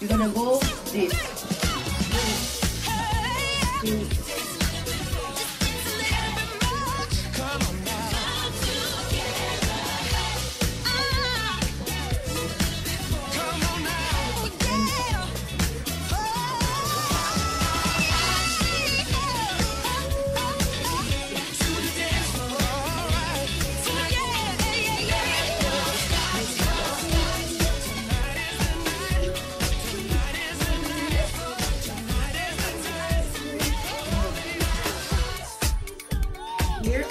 You're gonna go this. Here.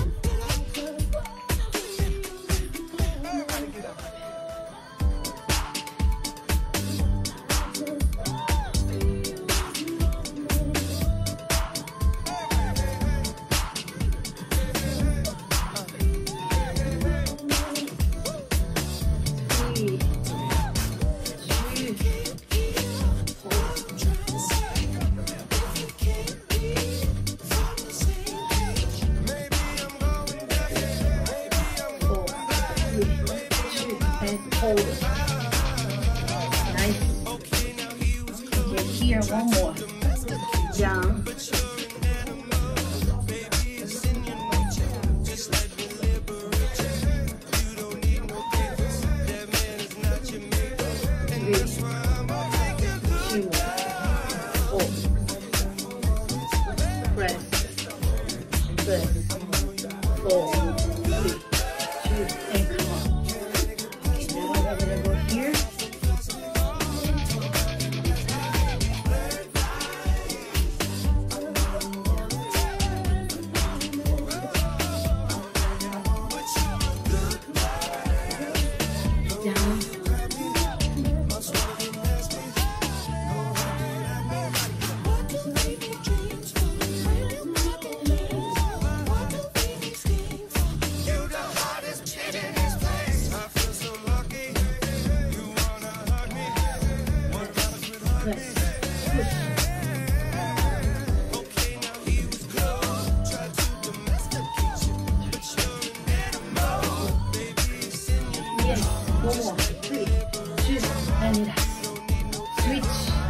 Hold it. Nice. Okay, here, one more. Down. Press. Press. 4, 3, 2, and come on. One more. 3, 2, and switch.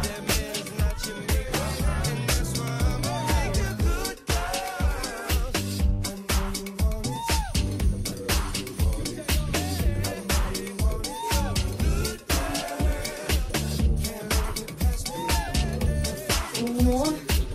One more.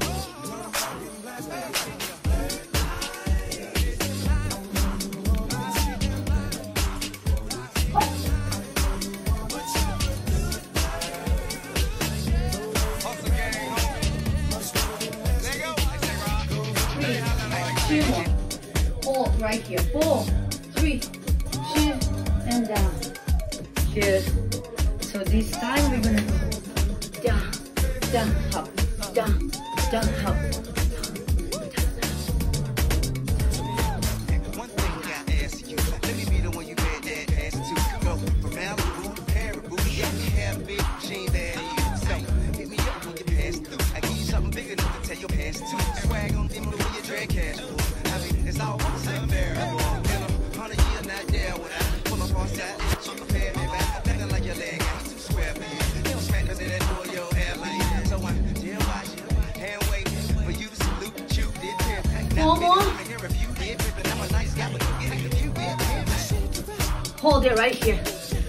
Two more. Hold right here. 4, 3, 2, and down. Good. So this time we're gonna go down, down, up, down, down, up. One thing I ask you, let me be the one you bet that ass to. Go from Malibu to Paribu, yeah, you have a big machine there. So hit me up when you pass through. I give you something big enough to tell your past to. Swag on them the way you drag cash. I mean, it's all the same variable. Been 100 years not there when I pull up on side. You compare me back, nothing like your leg. I ain't too square for you. You don't smack us in that door, your hair like that. So I did watch you, hand waiting for you to salute what you did. One more. Hold it right here.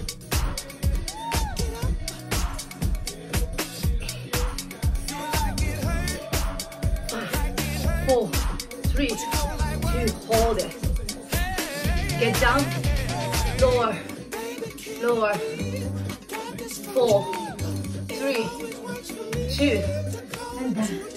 Four, 3, 2, hold it. Get down, lower, lower. 4, 3, 2, and down.